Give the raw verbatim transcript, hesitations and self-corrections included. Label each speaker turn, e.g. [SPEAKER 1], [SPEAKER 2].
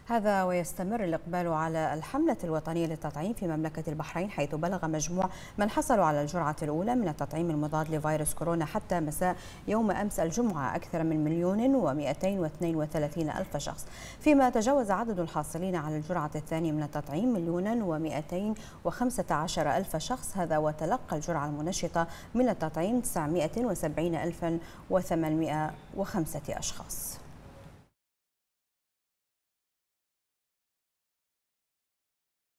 [SPEAKER 1] هذا ويستمر الإقبال على الحملة الوطنية للتطعيم في مملكة البحرين، حيث بلغ مجموع من حصلوا على الجرعة الأولى من التطعيم المضاد لفيروس كورونا حتى مساء يوم أمس الجمعة أكثر من مليون ومئتين واثنين وثلاثين ألف شخص، فيما تجاوز عدد الحاصلين على الجرعة الثانية من التطعيم مليون ومئتين وخمسة عشر ألف شخص. هذا وتلقى الجرعة المنشطة من التطعيم تسعمئة وسبعين ألفا وثمانمئة وخمسة أشخاص.